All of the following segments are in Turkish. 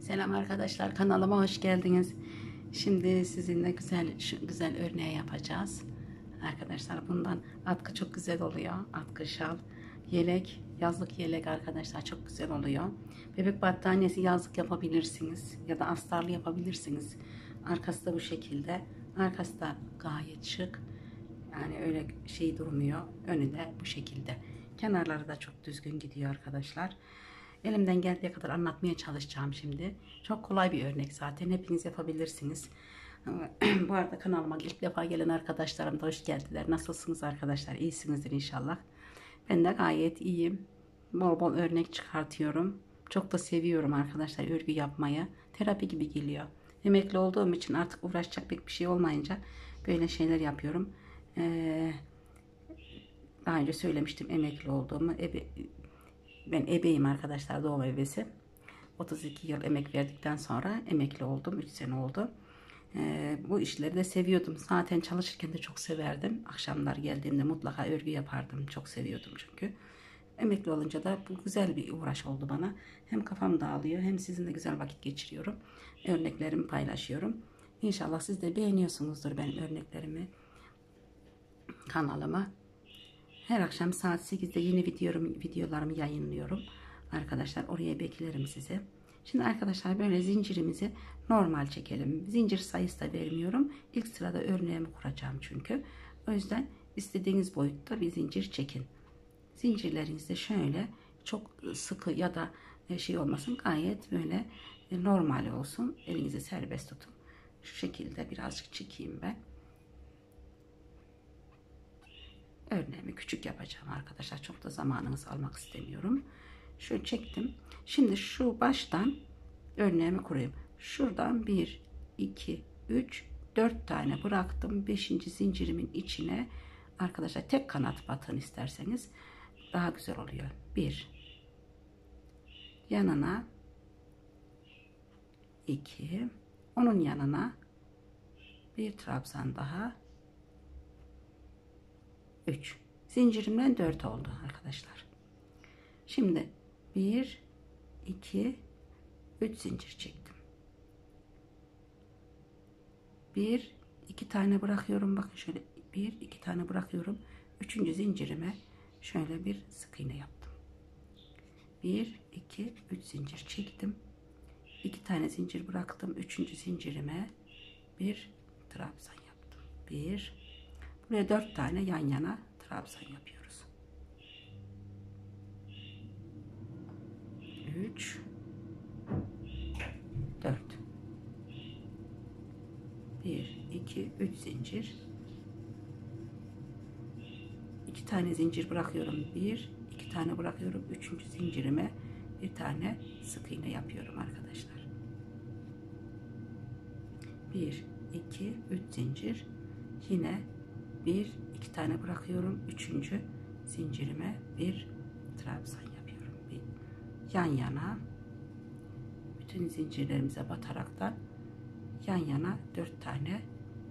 Selam arkadaşlar, kanalıma hoş geldiniz. Şimdi sizinle güzel örneği yapacağız. Arkadaşlar bundan atkı çok güzel oluyor. Atkı, şal, yelek, yazlık yelek arkadaşlar çok güzel oluyor. Bebek battaniyesi yazlık yapabilirsiniz ya da astarlı yapabilirsiniz. Arkası da bu şekilde. Arkası da gayet şık. Yani öyle şey durmuyor. Önü de bu şekilde. Kenarları da çok düzgün gidiyor arkadaşlar. Elimden geldiği kadar anlatmaya çalışacağım şimdi. Çok kolay bir örnek zaten. Hepiniz yapabilirsiniz. Bu arada kanalıma ilk defa gelen arkadaşlarım da hoş geldiler. Nasılsınız arkadaşlar? İyisinizdir inşallah. Ben de gayet iyiyim. Bol bol örnek çıkartıyorum. Çok da seviyorum arkadaşlar örgü yapmayı. Terapi gibi geliyor. Emekli olduğum için artık uğraşacak pek bir şey olmayınca böyle şeyler yapıyorum. Daha önce söylemiştim emekli olduğumu. Ben ebeyim arkadaşlar, doğum ebesi. 32 yıl emek verdikten sonra emekli oldum. 3 sene oldu. Bu işleri de seviyordum. Zaten çalışırken de çok severdim. Akşamlar geldiğimde mutlaka örgü yapardım. Çok seviyordum çünkü. Emekli olunca da bu güzel bir uğraş oldu bana. Hem kafam dağılıyor hem sizinle güzel vakit geçiriyorum. Örneklerimi paylaşıyorum. İnşallah siz de beğeniyorsunuzdur benim örneklerimi, kanalıma. Her akşam saat 8'de yeni videolarımı yayınlıyorum. Arkadaşlar oraya beklerim sizi. Şimdi arkadaşlar böyle zincirimizi normal çekelim. Zincir sayısı da vermiyorum. İlk sırada örneğimi kuracağım çünkü. O yüzden istediğiniz boyutta bir zincir çekin. Zincirlerinizde şöyle çok sıkı ya da şey olmasın, gayet böyle normal olsun. Elinizi serbest tutun. Şu şekilde birazcık çekeyim ben. Örneğimi küçük yapacağım arkadaşlar. Çok da zamanınızı almak istemiyorum. Şöyle çektim. Şimdi şu baştan örneğimi kurayım. Şuradan 1, 2, 3, 4 tane bıraktım. 5. zincirimin içine arkadaşlar tek kanat batın isterseniz daha güzel oluyor. 1, yanına 2, onun yanına bir trabzan daha, 3. Zincirimden 4 oldu arkadaşlar. Şimdi 1, 2, 3 zincir çektim. 1, 2 tane bırakıyorum. Bakın şöyle 1, 2 tane bırakıyorum. 3. zincirime şöyle bir sık iğne yaptım. 1, 2, 3 zincir çektim. 2 tane zincir bıraktım. 3. zincirime bir trabzan yaptım. 1, buraya 4 tane yan yana trabzan yapıyoruz. 3, 4, 1, 2, 3 zincir, 2 tane zincir bırakıyorum. 1, 2 tane bırakıyorum. 3. zincirime bir tane sık iğne yapıyorum arkadaşlar. 1, 2, 3 zincir, yine 1, 2 tane bırakıyorum. 3. zincirime bir trabzan yapıyorum. Yan yana bütün zincirlerimize batarak da yan yana 4 tane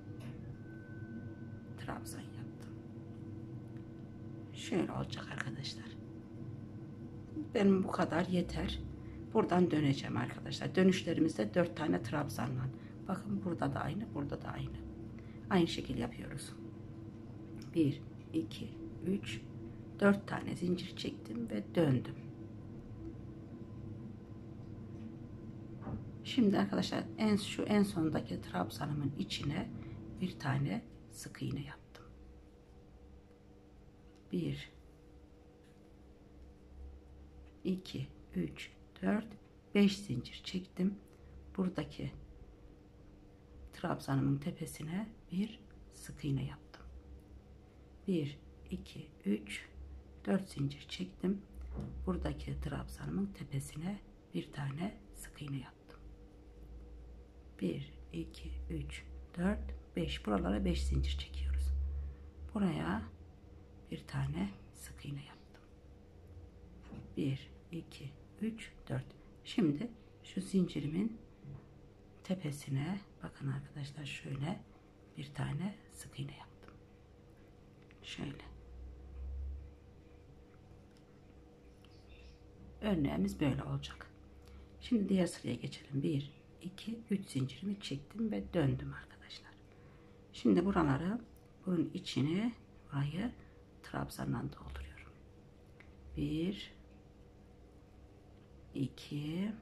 trabzan yaptım. Şöyle olacak arkadaşlar. Benim bu kadar yeter. Buradan döneceğim arkadaşlar. Dönüşlerimizde 4 tane trabzanla. Bakın burada da aynı, burada da aynı. Aynı şekil yapıyoruz. 1, 2, 3, 4 tane zincir çektim ve döndüm. Şimdi arkadaşlar en sondaki trabzanımın içine bir tane sık iğne yaptım. 1, 2, 3, 4, 5 zincir çektim. Buradaki trabzanımın tepesine bir sık iğne yaptım. 1, 2, 3, 4 zincir çektim. Buradaki trabzanımın tepesine bir tane sık iğne yaptım. 1, 2, 3, 4, 5. Buralara 5 zincir çekiyoruz. Buraya bir tane sık iğne yaptım. 1, 2, 3, 4. Şimdi şu zincirimin tepesine bakın arkadaşlar, şöyle bir tane sık iğne yaptım. Şöyle. Örneğimiz böyle olacak. Şimdi diğer sıraya geçelim. 1, 2, 3 zincirimi çektim ve döndüm arkadaşlar. Şimdi buraları, bunun içine, burayı trabzandan dolduruyorum. 1, 2,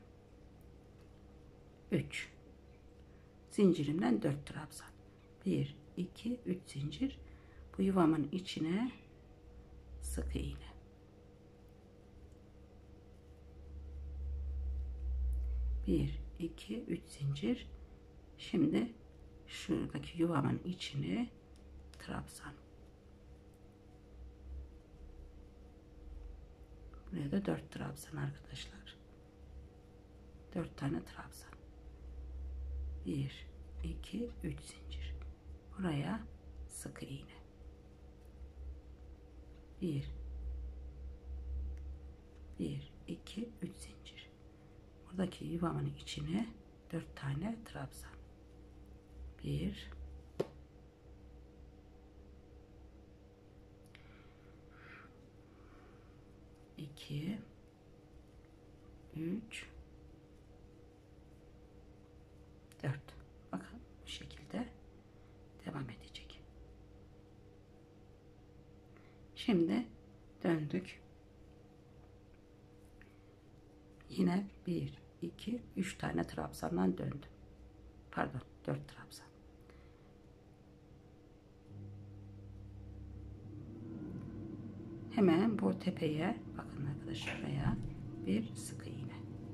3 zincirimden 4 trabzan. 1, 2, 3 zincir. Bu yuvamın içine sık iğne. 1, 2, 3 zincir. Şimdi şuradaki yuvamın içine trabzan. Buraya da 4 trabzan arkadaşlar. 4 tane trabzan. 1, 2, 3 zincir. Buraya sık iğne. 1, 2, 3 zincir. Buradaki yuvamın içine 4 tane trabzan. 1, 2, 3, 4. Bakın bu şekilde devam edecek. Şimdi döndük. Yine 1, 2, 3 tane trabzandan döndüm. Pardon, 4 trabzan. Hemen bu tepeye bakın arkadaşlar, şuraya bir sık iğne.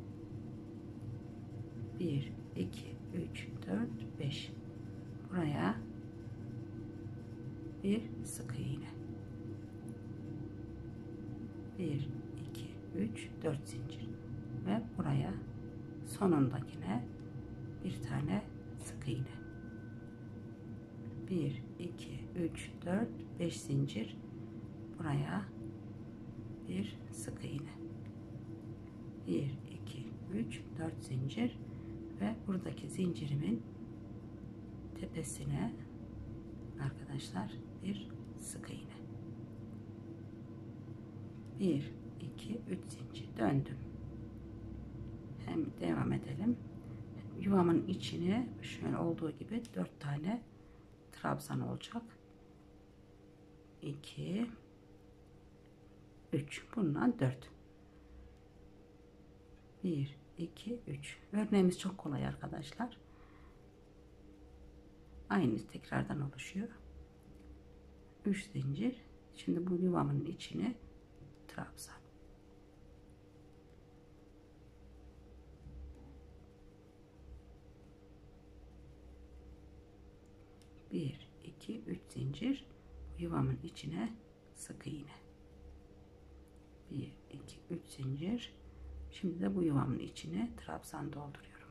1, 2, 3, 4, 5. Buraya bir sık iğne. 1, 2, 3, 4 zincir. Ve buraya sonundakine bir tane sık iğne. 1, 2, 3, 4, 5 zincir. Buraya bir sık iğne. 1, 2, 3, 4 zincir ve buradaki zincirimin tepesine arkadaşlar bir sık iğne. 1, 2, 3 zincir döndüm. Hem devam edelim. Yuvamın içine şöyle olduğu gibi 4 tane trabzan olacak. 2, 3. Bundan 4. 1, 2, 3. Örneğimiz çok kolay arkadaşlar. Aynı tekrardan oluşuyor. 3 zincir. Şimdi bu yuvamın içine trabzan. 1, 2, 3 zincir. Yuvamın içine sık iğne. 1, 2, 3 zincir. Şimdi de bu yuvamın içine trabzan dolduruyorum.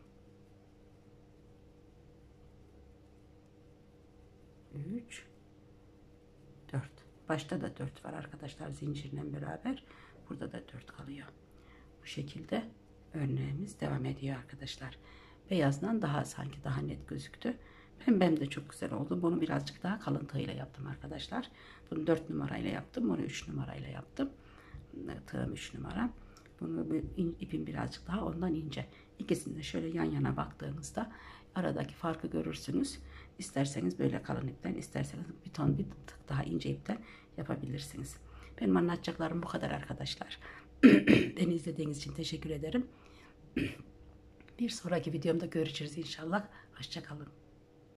3, 4. Başta da 4 var arkadaşlar, zincirle beraber. Burada da 4 kalıyor. Bu şekilde örneğimiz devam ediyor arkadaşlar. Beyazdan daha sanki daha net gözüktü. Pembem de çok güzel oldu. Bunu birazcık daha kalın tığ ile yaptım arkadaşlar. Bunu 4 numarayla yaptım. Bunu 3 numarayla yaptım. Tığım 3 numara. Bunu ipim birazcık daha ondan ince. İkisini de şöyle yan yana baktığınızda aradaki farkı görürsünüz. İsterseniz böyle kalın ipten, isterseniz bir tık daha ince ipten yapabilirsiniz. Benim anlatacaklarım bu kadar arkadaşlar. Beni izlediğiniz için teşekkür ederim. Bir sonraki videomda görüşürüz inşallah. Hoşça kalın.